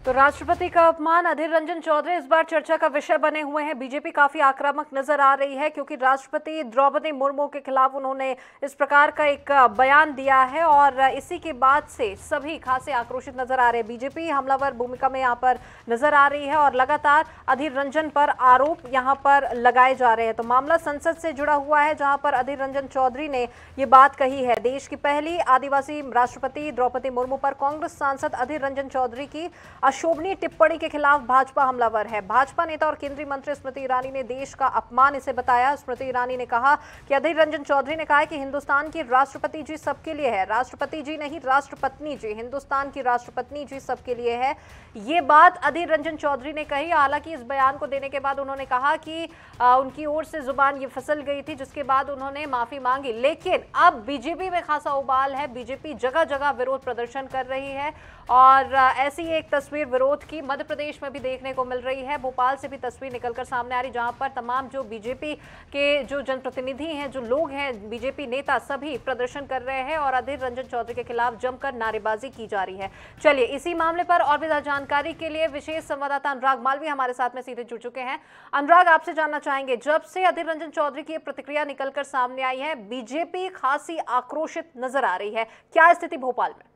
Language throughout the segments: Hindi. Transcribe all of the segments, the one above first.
तो राष्ट्रपति का अपमान, अधीर रंजन चौधरी इस बार चर्चा का विषय बने हुए हैं। बीजेपी काफी आक्रामक नजर आ रही है क्योंकि राष्ट्रपति द्रौपदी मुर्मू के खिलाफ उन्होंने इस प्रकार का एक बयान दिया है और इसी के बाद से सभी खासे आक्रोशित नजर आ रहे हैं। बीजेपी हमलावर भूमिका में यहाँ पर नजर आ रही है और लगातार अधीर रंजन पर आरोप यहाँ पर लगाए जा रहे हैं। तो मामला संसद से जुड़ा हुआ है जहाँ पर अधीर रंजन चौधरी ने ये बात कही है। देश की पहली आदिवासी राष्ट्रपति द्रौपदी मुर्मू पर कांग्रेस सांसद अधीर रंजन चौधरी की अशोभनीय टिप्पणी के खिलाफ भाजपा हमलावर है। भाजपा नेता और केंद्रीय मंत्री स्मृति ईरानी ने देश का अपमान इसे बताया। स्मृति ईरानी ने कहा कि अधीर रंजन चौधरी ने कहा कि हिंदुस्तान की राष्ट्रपति जी सबके लिए है, राष्ट्रपति जी नहीं राष्ट्रपत्नी जी, हिंदुस्तान की राष्ट्रपत्नी जी सबके लिए है। ये बात अधीर रंजन चौधरी ने कही। हालांकि इस बयान को देने के बाद उन्होंने कहा कि उनकी ओर से जुबान ये फिसल गई थी, जिसके बाद उन्होंने माफी मांगी। लेकिन अब बीजेपी में खासा उबाल है। बीजेपी जगह जगह विरोध प्रदर्शन कर रही है और ऐसी एक तस्वीर विरोध की मध्य प्रदेश में भी देखने को मिल रही है। भोपाल से भी तस्वीर निकलकर सामने आ रही, जहां पर तमाम जो बीजेपी के जो जनप्रतिनिधि हैं, जो लोग हैं, बीजेपी नेता सभी प्रदर्शन कर रहे हैं और अधीर रंजन चौधरी के खिलाफ जमकर नारेबाजी की जा रही है। चलिए इसी मामले पर और भी जानकारी के लिए विशेष संवाददाता अनुराग मालवी हमारे साथ में सीधे जुड़ चुके हैं। अनुराग, आपसे जानना चाहेंगे, जब से अधीर रंजन चौधरी की प्रतिक्रिया निकलकर सामने आई है, बीजेपी खासी आक्रोशित नजर आ रही है, क्या स्थिति भोपाल में?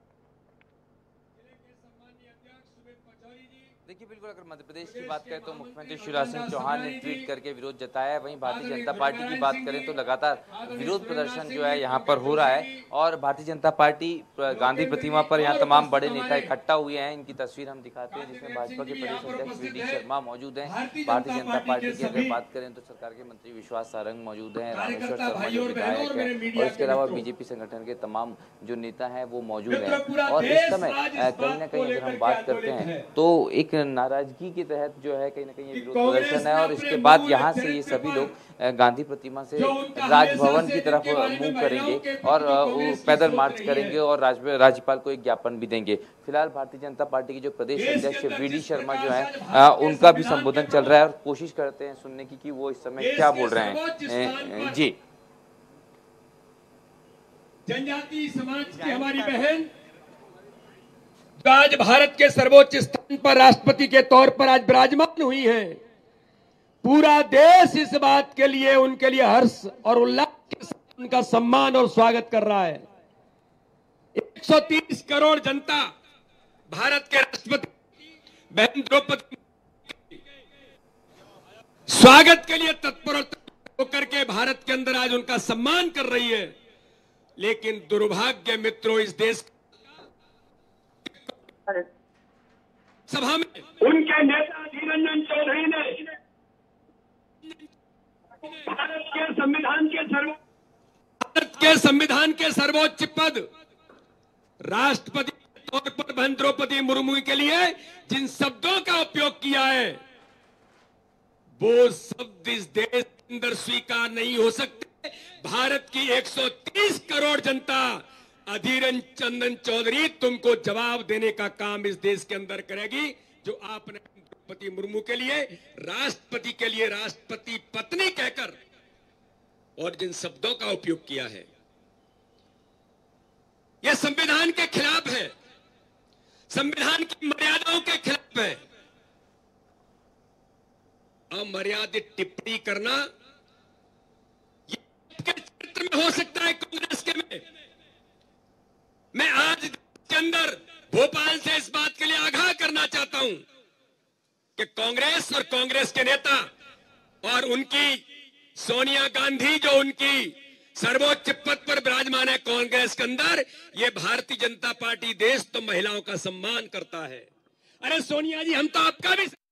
देखिए, बिल्कुल अगर मध्य प्रदेश की बात करें तो मुख्यमंत्री शिवराज सिंह चौहान ने ट्वीट करके विरोध जताया है। वहीं भारतीय जनता पार्टी की बात करें तो लगातार विरोध प्रदर्शन जो है यहाँ पर हो रहा है और भारतीय जनता पार्टी गांधी प्रतिमा पर यहाँ तमाम बड़े नेता इकट्ठा हुए हैं। इनकी तस्वीर हम दिखाते हैं, जिसमें भाजपा के प्रदेश अध्यक्ष वी.डी. शर्मा मौजूद हैं। भारतीय जनता पार्टी की अगर बात करें तो सरकार के मंत्री विश्वास सारंग मौजूद हैं, रामेश्वर शर्मा जो विधायक है और इसके अलावा बीजेपी संगठन के तमाम जो नेता हैं वो मौजूद हैं। और इस समय कहीं ना कहीं अगर हम बात करते हैं तो एक नाराजगी के तहत जो है कहीं ना कहीं ये विरोध प्रदर्शन है और इसके बाद यहाँ से ये सभी लोग गांधी प्रतिमा से राजभवन की तरफ मूव करेंगे और पैदल मार्च करेंगे और राज्यपाल को एक ज्ञापन भी देंगे। फिलहाल भारतीय जनता पार्टी के जो प्रदेश अध्यक्ष वी.डी. शर्मा जो है उनका भी संबोधन चल रहा है और कोशिश करते हैं सुनने की कि वो इस समय क्या बोल रहे हैं। जी, जनजाति समाज की हमारी बहन आज भारत के सर्वोच्च स्थान पर राष्ट्रपति के तौर पर आज विराजमान हुई हैं। पूरा देश इस बात के लिए उनके लिए हर्ष और उल्लास के साथ उनका सम्मान और स्वागत कर रहा है। 130 करोड़ जनता भारत के राष्ट्रपति बहन द्रौपदी स्वागत के लिए तत्पर होकर के भारत के अंदर आज उनका सम्मान कर रही है। लेकिन दुर्भाग्य मित्रों, इस देश सभा में उनके नेता अधीर रंजन चौधरी ने भारत के संविधान के सर्वोच्च पद राष्ट्रपति के तौर पर बहन द्रौपदी मुर्मू के लिए जिन शब्दों का उपयोग किया है वो शब्द इस देश के अंदर स्वीकार नहीं हो सकते। भारत की 130 करोड़ जनता अधीर रंजन चौधरी तुमको जवाब देने का काम इस देश के अंदर करेगी, जो आपने द्रौपदी मुर्मू के लिए राष्ट्रपति के लिए राष्ट्रपति पत्नी कहकर और जिन शब्दों का उपयोग किया है, यह संविधान के खिलाफ है, संविधान की मर्यादाओं के खिलाफ है। अमर्यादित टिप्पणी करना यह चरित्र में हो सकता है कांग्रेस के में। मैं आज के अंदर भोपाल से इस बात के लिए आगाह करना चाहता हूं कि कांग्रेस और कांग्रेस के नेता और उनकी सोनिया गांधी जो उनकी सर्वोच्च पद पर विराजमान है कांग्रेस के अंदर, ये भारतीय जनता पार्टी देश तो महिलाओं का सम्मान करता है। अरे सोनिया जी, हम तो आपका भी